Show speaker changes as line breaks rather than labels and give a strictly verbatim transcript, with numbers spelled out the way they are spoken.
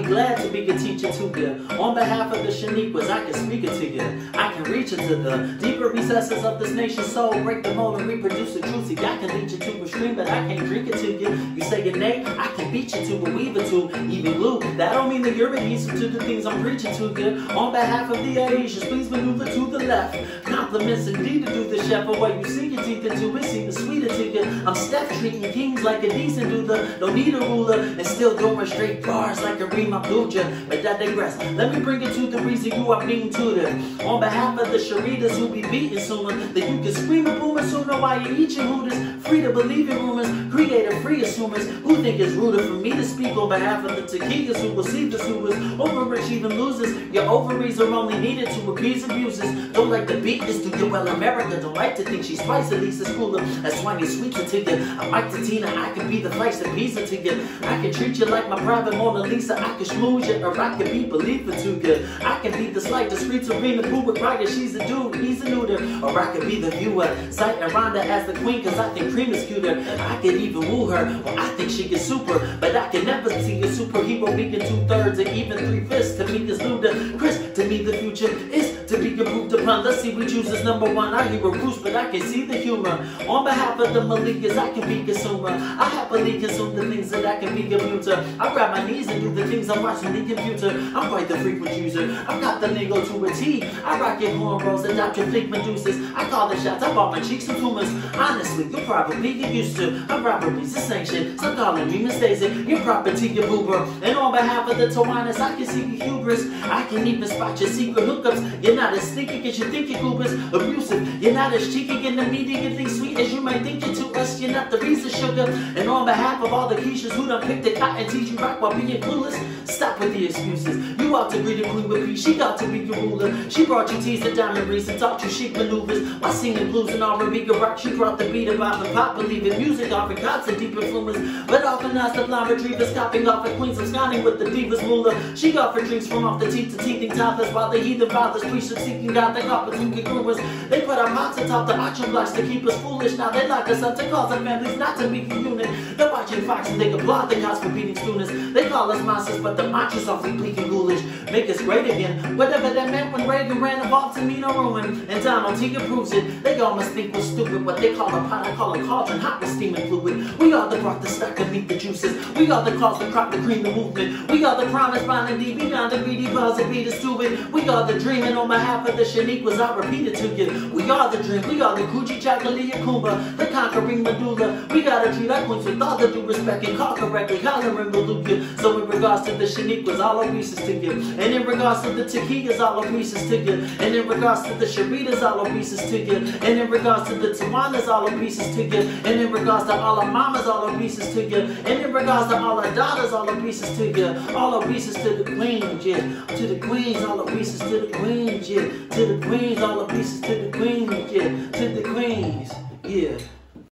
glad to be a teacher to you. On behalf of the Shaniquas, I can speak it to you. I can reach into the deeper recesses of this nation's soul, break the mold and reproduce the truth. See, I can lead you to a stream, but I can't drink it to you. You say your name, I can beat you to a weaver to even glue. That don't mean that you're adhesive to the things I'm preaching to you. On behalf of the Aishas, please maneuver to the left. Compliments indeed to do the chef, but what you see your teeth into is even sweeter to you. I'm Steph, treating kings like a decent doodler. Don't need a ruler, and still throwing straight bars like Kareem Abdul Ja. But that digress. Let me bring it to the reason you are being tutored. On behalf of the Charitas who be beaten sooner, that you can scream a boomer sooner while you eat your Hooters. Free to believe in rumors, creative free assumers who think it's ruder for me to speak on behalf of the taquigas who will see the supers. Overrich even losers. Your ovaries are only needed to appease abuses. Don't like the beat this to you, well America don't like to think she's twice at least as cooler. That's why you sweet to you. I'm Mike to Tina, I can be the flights of pizza to you. I can treat you like my private Mona Lisa. I can schmooze you, or I can be believer to you. I can be the slight, discreet Serena Pooh with Ryder, she's a dude, he's a neuter. Or I can be the viewer, citing Rhonda as the queen, cause I think Cream is cuter. I can even woo her, well I think she is super, but I can never see a superhero being two-thirds or even three-fifths. To me is ludicrous, to me the future is to be improved upon. Let's see, we choose as number one. I hear a Bruce, but I can see the humor. On behalf of the Malikas, I can be consumer. I happily consume the things that I can be computer. I grab my knees and do the things I'm watching the computer. I'm quite the frequent user. I've got the lingo to a T. I rock your cornrows, adopt your fake Medusas. I call the shots, I bought my cheeks and tumors. Honestly, you'll probably get used to my robberies and sanctions. Some calling me mistakes, your property, your boober. And on behalf of the Tawanas, I can see your hubris. I can even spot your secret hookups. You're not as sneaky as you think you're goobers. Abusive, you're not as cheeky in the media. You think sweet as you might think you're to us. You're not the reason, sugar. And on behalf of all the Keishas who done picked the cotton, teach you rock while being clueless. Stop with the excuses. You ought to greet a queen with peace. She ought to be your ruler. She brought you teas to diamond rings and taught you chic maneuvers. While singing blues and R and B rock, she brought the beat of bop and pop. Believing music offering cops and deep influence. But often as the blonde retrievers copying off the queens absconding with the divas moolah. She offered drinks from off the teeth to teething toddlers while the heathen fathers preached seeking God. They caught between congruous. They put our pots atop the macho blocks to keep us foolish. Now they lock us up to cause our families not to be unit. They're watching Fox and they applaud the cops for beating students. They call us monsters, but the mantras awfully bleak and ghoulish. Make us great again. Whatever that meant when Reagan ran evolved to mean no ruin. And Donald T approves it. They almost think we're stupid. What they call a pot, I call a cauldron hot with steaming fluid. We are the brought the stock to meet the juices. We are the cause the crop to cream the movement. We are the promise bonding deep beyond the greedy buzz and beat us to it. We are the dream, and on behalf of the Shaniquas, I repeat it to you. We are the dream. We are the Coochie Chocolate Kumba, the conquering medulla. We gotta treat our queens with all the due respect and call correctly, holler and salute you. So in regards to the Shaniquas, all our pieces to you. And in regards to the taquigas, all our pieces to you. And in regards to the Charitas, all our pieces to you. And in regards to the Tawanas, all our pieces to you. And in regards to all our mamas, all our pieces to you. And in regards to all our daughters, all our pieces to you. All our pieces to the queens, yeah. To the queens, all our pieces to the queens, yeah. To the queens, all our pieces to the queens, yeah. To the queens, yeah.